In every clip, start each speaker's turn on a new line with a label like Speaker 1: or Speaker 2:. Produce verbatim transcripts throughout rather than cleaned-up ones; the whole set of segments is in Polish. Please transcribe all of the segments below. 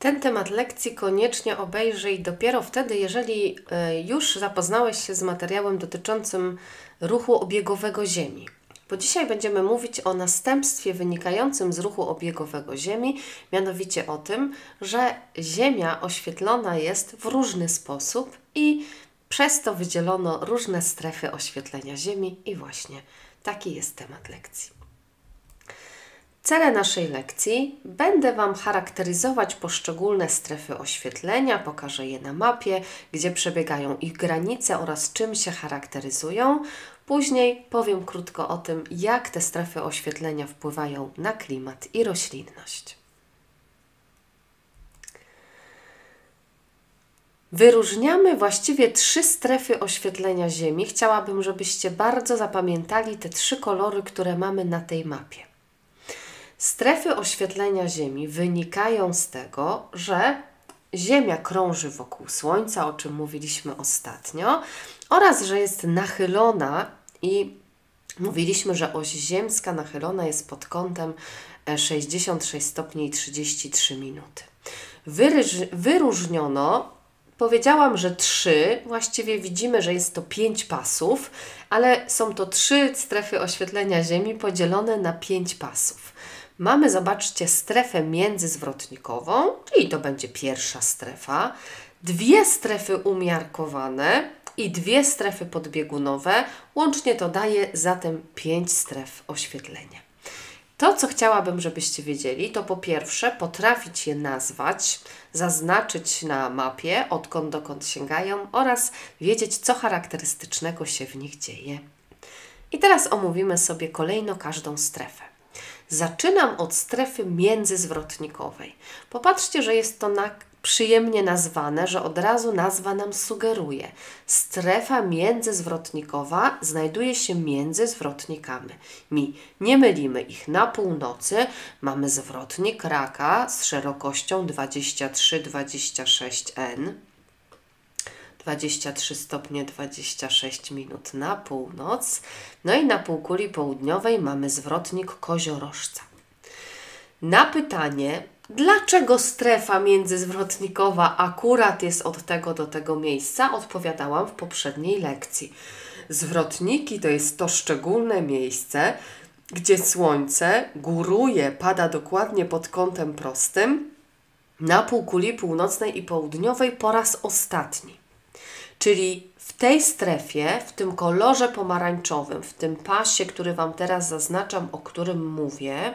Speaker 1: Ten temat lekcji koniecznie obejrzyj dopiero wtedy, jeżeli już zapoznałeś się z materiałem dotyczącym ruchu obiegowego Ziemi. Bo dzisiaj będziemy mówić o następstwie wynikającym z ruchu obiegowego Ziemi, mianowicie o tym, że Ziemia oświetlona jest w różny sposób i przez to wydzielono różne strefy oświetlenia Ziemi i właśnie taki jest temat lekcji. Cele naszej lekcji. Będę Wam charakteryzować poszczególne strefy oświetlenia, pokażę je na mapie, gdzie przebiegają ich granice oraz czym się charakteryzują. Później powiem krótko o tym, jak te strefy oświetlenia wpływają na klimat i roślinność. Wyróżniamy właściwie trzy strefy oświetlenia Ziemi. Chciałabym, żebyście bardzo zapamiętali te trzy kolory, które mamy na tej mapie. Strefy oświetlenia Ziemi wynikają z tego, że Ziemia krąży wokół Słońca, o czym mówiliśmy ostatnio, oraz że jest nachylona i mówiliśmy, że oś ziemska nachylona jest pod kątem sześćdziesiąt sześć stopni i trzydzieści trzy minuty. Wyryż- wyróżniono, powiedziałam, że trzy, właściwie widzimy, że jest to pięć pasów, ale są to trzy strefy oświetlenia Ziemi podzielone na pięć pasów. Mamy, zobaczcie, strefę międzyzwrotnikową, czyli to będzie pierwsza strefa, dwie strefy umiarkowane i dwie strefy podbiegunowe. Łącznie to daje zatem pięć stref oświetlenia. To, co chciałabym, żebyście wiedzieli, to po pierwsze potrafić je nazwać, zaznaczyć na mapie, odkąd dokąd sięgają oraz wiedzieć, co charakterystycznego się w nich dzieje. I teraz omówimy sobie kolejno każdą strefę. Zaczynam od strefy międzyzwrotnikowej. Popatrzcie, że jest to na, przyjemnie nazwane, że od razu nazwa nam sugeruje. Strefa międzyzwrotnikowa znajduje się między zwrotnikami. Nie mylimy ich. Na północy mamy zwrotnik Raka z szerokością dwadzieścia trzy dwadzieścia sześć N. dwadzieścia trzy stopnie dwadzieścia sześć minut na północ. No i na półkuli południowej mamy zwrotnik koziorożca. Na pytanie, dlaczego strefa międzyzwrotnikowa akurat jest od tego do tego miejsca, odpowiadałam w poprzedniej lekcji. Zwrotniki to jest to szczególne miejsce, gdzie Słońce góruje, pada dokładnie pod kątem prostym na półkuli północnej i południowej po raz ostatni. Czyli w tej strefie, w tym kolorze pomarańczowym, w tym pasie, który Wam teraz zaznaczam, o którym mówię,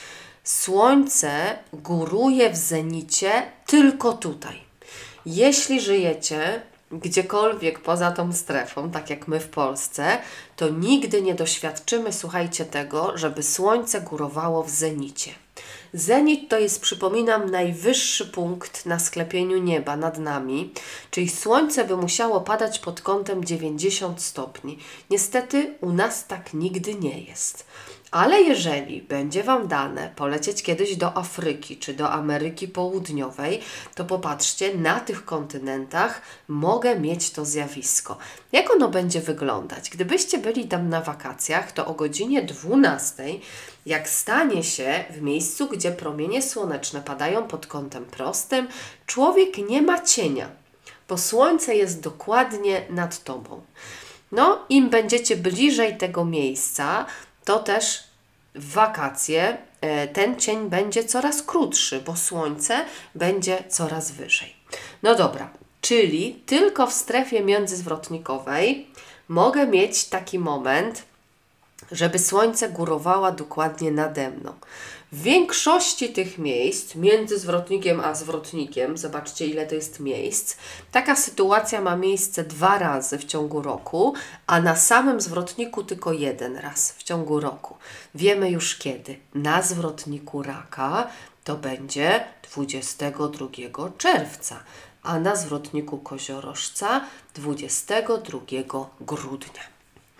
Speaker 1: Słońce góruje w zenicie tylko tutaj. Jeśli żyjecie gdziekolwiek poza tą strefą, tak jak my w Polsce, to nigdy nie doświadczymy, słuchajcie, tego, żeby Słońce górowało w zenicie. Zenit to jest, przypominam, najwyższy punkt na sklepieniu nieba nad nami, czyli Słońce by musiało padać pod kątem dziewięćdziesiąt stopni. Niestety u nas tak nigdy nie jest. Ale jeżeli będzie Wam dane polecieć kiedyś do Afryki czy do Ameryki Południowej, to popatrzcie, na tych kontynentach mogę mieć to zjawisko. Jak ono będzie wyglądać? Gdybyście byli tam na wakacjach, to o godzinie dwunastej, jak stanie się w miejscu, gdzie promienie słoneczne padają pod kątem prostym, człowiek nie ma cienia, bo Słońce jest dokładnie nad Tobą. No, im będziecie bliżej tego miejsca, to też w wakacje ten cień będzie coraz krótszy, bo Słońce będzie coraz wyżej. No dobra, czyli tylko w strefie międzyzwrotnikowej mogę mieć taki moment, żeby Słońce górowało dokładnie nade mną. W większości tych miejsc, między zwrotnikiem a zwrotnikiem, zobaczcie ile to jest miejsc, taka sytuacja ma miejsce dwa razy w ciągu roku, a na samym zwrotniku tylko jeden raz w ciągu roku. Wiemy już kiedy. Na zwrotniku Raka to będzie dwudziestego drugiego czerwca, a na zwrotniku koziorożca dwudziestego drugiego grudnia.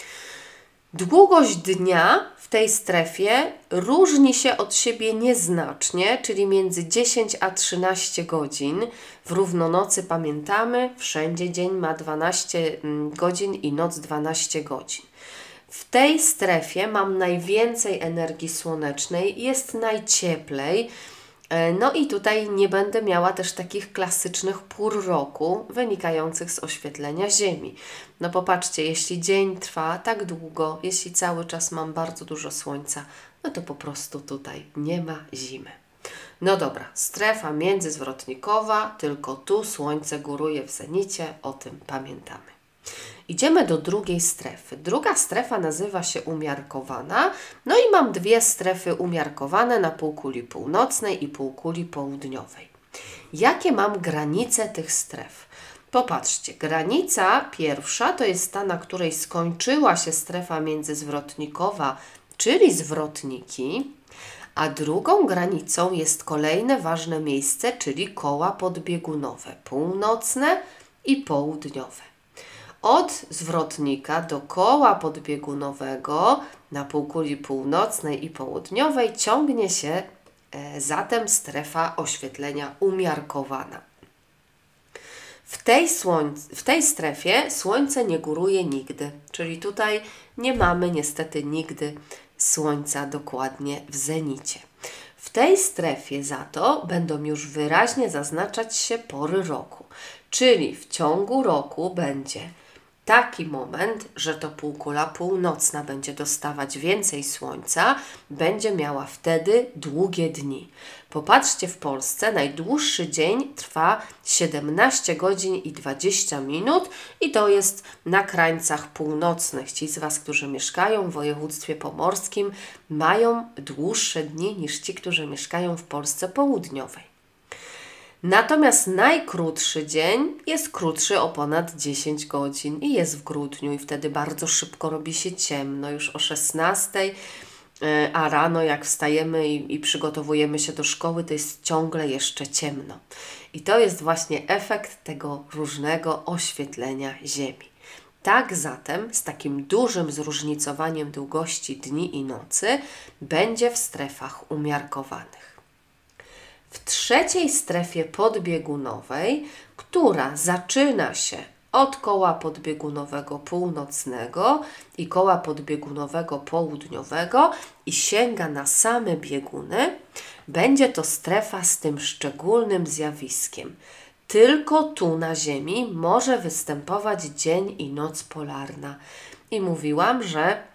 Speaker 1: Długość dnia w tej strefie różni się od siebie nieznacznie, czyli między dziesięć a trzynaście godzin. W równonocy pamiętamy, wszędzie dzień ma dwanaście godzin i noc dwanaście godzin. W tej strefie mam najwięcej energii słonecznej, jest najcieplej. No i tutaj nie będę miała też takich klasycznych pór roku wynikających z oświetlenia Ziemi. No popatrzcie, jeśli dzień trwa tak długo, jeśli cały czas mam bardzo dużo słońca, no to po prostu tutaj nie ma zimy. No dobra, strefa międzyzwrotnikowa, tylko tu słońce góruje w zenicie, o tym pamiętamy. Idziemy do drugiej strefy. Druga strefa nazywa się umiarkowana. No i mam dwie strefy umiarkowane na półkuli północnej i półkuli południowej. Jakie mam granice tych stref? Popatrzcie, granica pierwsza to jest ta, na której skończyła się strefa międzyzwrotnikowa, czyli zwrotniki, a drugą granicą jest kolejne ważne miejsce, czyli koła podbiegunowe, północne i południowe. Od zwrotnika do koła podbiegunowego na półkuli północnej i południowej ciągnie się e, zatem strefa oświetlenia umiarkowana. W tej, słońc- w tej strefie słońce nie góruje nigdy, czyli tutaj nie mamy niestety nigdy słońca dokładnie w zenicie. W tej strefie za to będą już wyraźnie zaznaczać się pory roku, czyli w ciągu roku będzie taki moment, że to półkula północna będzie dostawać więcej słońca, będzie miała wtedy długie dni. Popatrzcie, w Polsce najdłuższy dzień trwa siedemnaście godzin i dwadzieścia minut i to jest na krańcach północnych. Ci z Was, którzy mieszkają w województwie pomorskim, mają dłuższe dni niż ci, którzy mieszkają w Polsce południowej. Natomiast najkrótszy dzień jest krótszy o ponad dziesięć godzin i jest w grudniu i wtedy bardzo szybko robi się ciemno, już o szesnastej, a rano jak wstajemy i, i przygotowujemy się do szkoły, to jest ciągle jeszcze ciemno. I to jest właśnie efekt tego różnego oświetlenia Ziemi. Tak zatem z takim dużym zróżnicowaniem długości dni i nocy będzie w strefach umiarkowanych. W trzeciej strefie podbiegunowej, która zaczyna się od koła podbiegunowego północnego i koła podbiegunowego południowego i sięga na same bieguny, będzie to strefa z tym szczególnym zjawiskiem. Tylko tu na Ziemi może występować dzień i noc polarna. I mówiłam, że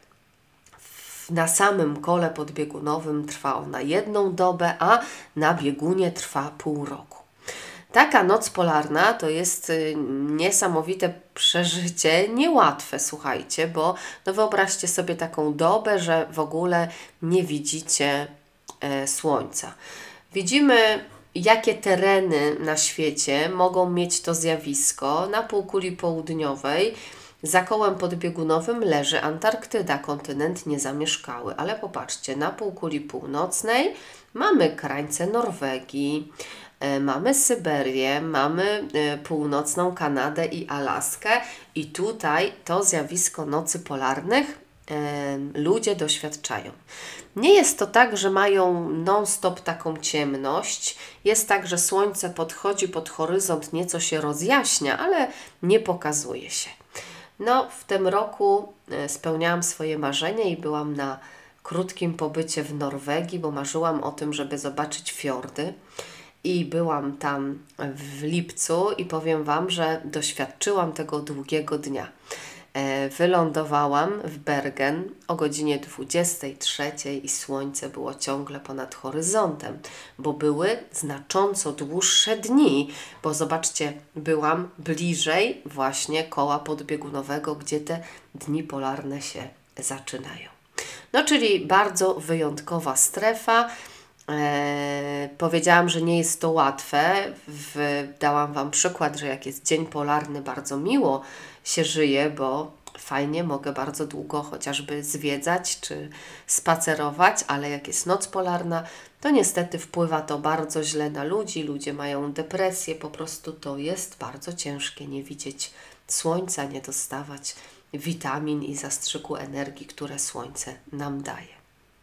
Speaker 1: na samym kole podbiegunowym trwa ona jedną dobę, a na biegunie trwa pół roku. Taka noc polarna to jest niesamowite przeżycie, niełatwe, słuchajcie, bo no wyobraźcie sobie taką dobę, że w ogóle nie widzicie e, słońca. Widzimy, jakie tereny na świecie mogą mieć to zjawisko. Na półkuli południowej za kołem podbiegunowym leży Antarktyda, kontynent niezamieszkały, ale popatrzcie, na półkuli północnej mamy krańce Norwegii, e, mamy Syberię, mamy e, północną Kanadę i Alaskę i tutaj to zjawisko nocy polarnych e, ludzie doświadczają. Nie jest to tak, że mają non-stop taką ciemność, jest tak, że słońce podchodzi pod horyzont, nieco się rozjaśnia, ale nie pokazuje się. No, w tym roku spełniałam swoje marzenie i byłam na krótkim pobycie w Norwegii, bo marzyłam o tym, żeby zobaczyć fiordy. I byłam tam w lipcu i powiem Wam, że doświadczyłam tego długiego dnia. Wylądowałam w Bergen o godzinie dwudziestej trzeciej i słońce było ciągle ponad horyzontem, bo były znacząco dłuższe dni, bo zobaczcie, byłam bliżej właśnie koła podbiegunowego, gdzie te dni polarne się zaczynają. No, czyli bardzo wyjątkowa strefa. Eee, powiedziałam, że nie jest to łatwe. W, dałam Wam przykład, że jak jest dzień polarny, bardzo miło się żyje, bo fajnie mogę bardzo długo chociażby zwiedzać czy spacerować, ale jak jest noc polarna, to niestety wpływa to bardzo źle na ludzi. Ludzie mają depresję, po prostu to jest bardzo ciężkie nie widzieć słońca, nie dostawać witamin i zastrzyku energii, które słońce nam daje.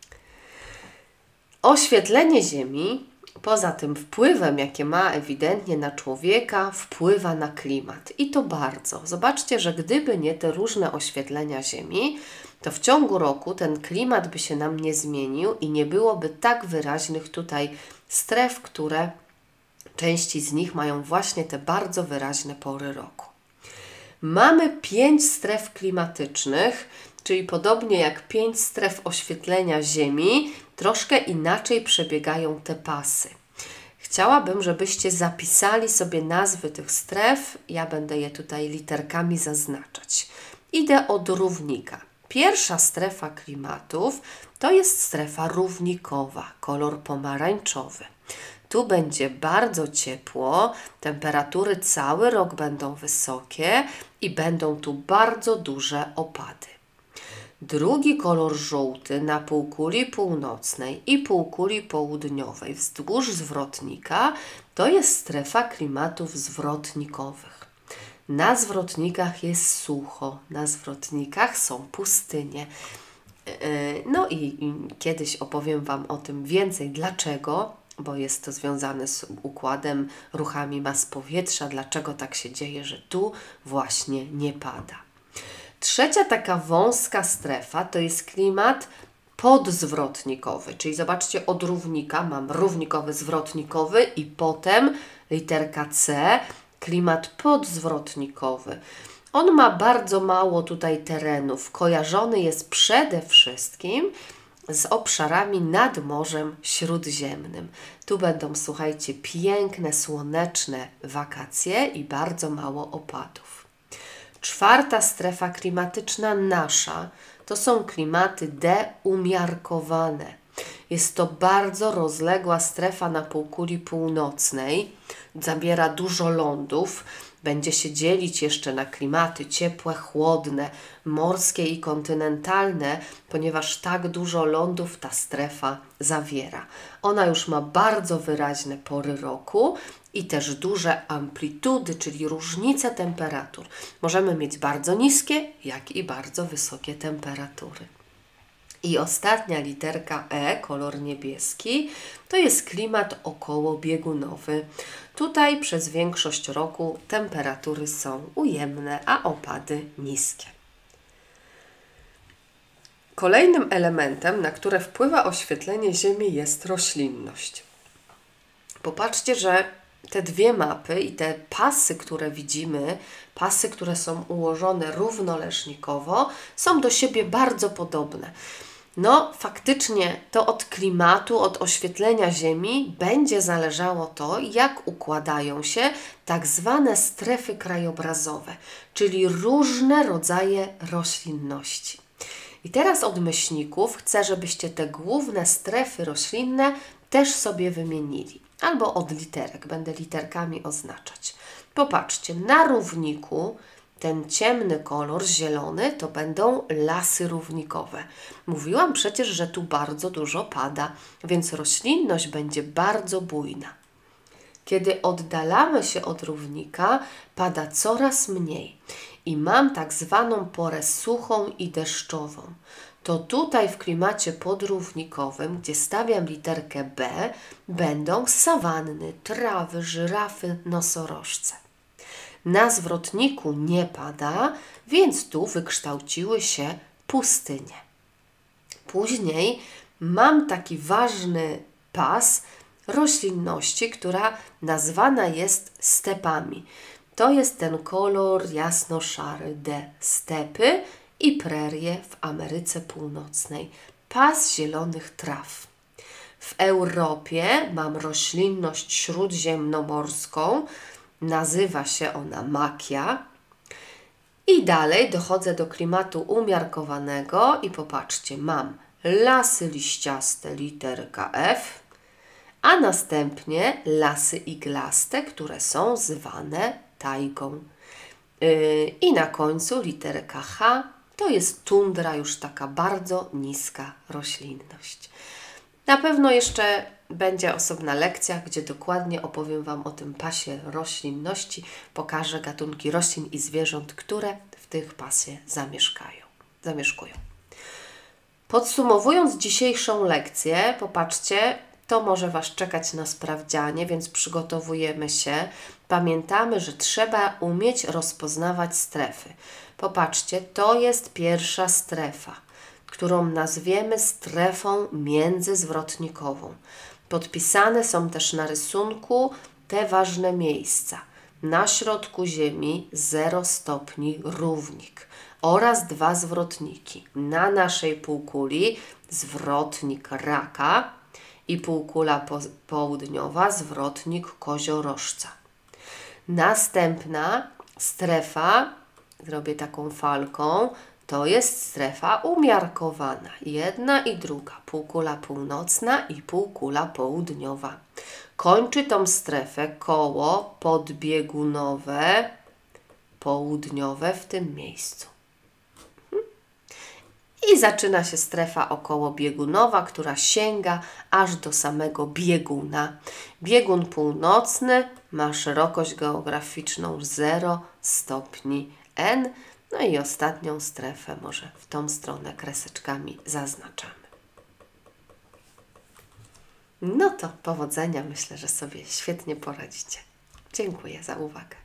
Speaker 1: Oświetlenie Ziemi, poza tym wpływem, jakie ma ewidentnie na człowieka, wpływa na klimat. I to bardzo. Zobaczcie, że gdyby nie te różne oświetlenia Ziemi, to w ciągu roku ten klimat by się nam nie zmienił i nie byłoby tak wyraźnych tutaj stref, które części z nich mają właśnie te bardzo wyraźne pory roku. Mamy pięć stref klimatycznych, czyli podobnie jak pięć stref oświetlenia Ziemi, troszkę inaczej przebiegają te pasy. Chciałabym, żebyście zapisali sobie nazwy tych stref. Ja będę je tutaj literkami zaznaczać. Idę od równika. Pierwsza strefa klimatów to jest strefa równikowa, kolor pomarańczowy. Tu będzie bardzo ciepło, temperatury cały rok będą wysokie i będą tu bardzo duże opady. Drugi kolor żółty na półkuli północnej i półkuli południowej wzdłuż zwrotnika to jest strefa klimatów zwrotnikowych. Na zwrotnikach jest sucho, na zwrotnikach są pustynie. No i, i kiedyś opowiem Wam o tym więcej. Dlaczego? Bo jest to związane z układem, ruchami mas powietrza. Dlaczego tak się dzieje, że tu właśnie nie pada. Trzecia taka wąska strefa to jest klimat podzwrotnikowy, czyli zobaczcie, od równika mam równikowy, zwrotnikowy i potem literka C, klimat podzwrotnikowy. On ma bardzo mało tutaj terenów, kojarzony jest przede wszystkim z obszarami nad Morzem Śródziemnym. Tu będą, słuchajcie, piękne, słoneczne wakacje i bardzo mało opadów. Czwarta strefa klimatyczna nasza to są klimaty deumiarkowane. Jest to bardzo rozległa strefa na półkuli północnej, zabiera dużo lądów, będzie się dzielić jeszcze na klimaty ciepłe, chłodne, morskie i kontynentalne, ponieważ tak dużo lądów ta strefa zawiera. Ona już ma bardzo wyraźne pory roku i też duże amplitudy, czyli różnice temperatur. Możemy mieć bardzo niskie, jak i bardzo wysokie temperatury. I ostatnia literka E, kolor niebieski, to jest klimat okołobiegunowy. Tutaj przez większość roku temperatury są ujemne, a opady niskie. Kolejnym elementem, na które wpływa oświetlenie Ziemi, jest roślinność. Popatrzcie, że te dwie mapy i te pasy, które widzimy, pasy, które są ułożone równoleżnikowo, są do siebie bardzo podobne. No, faktycznie to od klimatu, od oświetlenia Ziemi będzie zależało to, jak układają się tak zwane strefy krajobrazowe, czyli różne rodzaje roślinności. I teraz od myślników chcę, żebyście te główne strefy roślinne też sobie wymienili. Albo od literek, będę literkami oznaczać. Popatrzcie, na równiku ten ciemny kolor, zielony, to będą lasy równikowe. Mówiłam przecież, że tu bardzo dużo pada, więc roślinność będzie bardzo bujna. Kiedy oddalamy się od równika, pada coraz mniej i mam tak zwaną porę suchą i deszczową. To tutaj w klimacie podrównikowym, gdzie stawiam literkę B, będą sawanny, trawy, żyrafy, nosorożce. Na zwrotniku nie pada, więc tu wykształciły się pustynie. Później mam taki ważny pas roślinności, która nazwana jest stepami. To jest ten kolor jasno-szary D, stepy i prerie w Ameryce Północnej. Pas zielonych traw. W Europie mam roślinność śródziemnomorską, nazywa się ona makia. I dalej dochodzę do klimatu umiarkowanego i popatrzcie, mam lasy liściaste, literka F, a następnie lasy iglaste, które są zwane tajgą. Yy, I na końcu literka H, to jest tundra, już taka bardzo niska roślinność. Na pewno jeszcze będzie osobna lekcja, gdzie dokładnie opowiem Wam o tym pasie roślinności. Pokażę gatunki roślin i zwierząt, które w tych pasie zamieszkają, zamieszkują. Podsumowując dzisiejszą lekcję, popatrzcie, to może Was czekać na sprawdzianie, więc przygotowujemy się. Pamiętamy, że trzeba umieć rozpoznawać strefy. Popatrzcie, to jest pierwsza strefa, którą nazwiemy strefą międzyzwrotnikową. Podpisane są też na rysunku te ważne miejsca. Na środku Ziemi zero stopni równik oraz dwa zwrotniki. Na naszej półkuli zwrotnik raka i półkula po południowa zwrotnik koziorożca. Następna strefa, zrobię taką falką, to jest strefa umiarkowana. Jedna i druga, półkula północna i półkula południowa. Kończy tą strefę koło podbiegunowe, południowe w tym miejscu. I zaczyna się strefa okołobiegunowa, która sięga aż do samego bieguna. Biegun północny ma szerokość geograficzną zero stopni N. No i ostatnią strefę może w tą stronę kreseczkami zaznaczamy. No to powodzenia, myślę, że sobie świetnie poradzicie. Dziękuję za uwagę.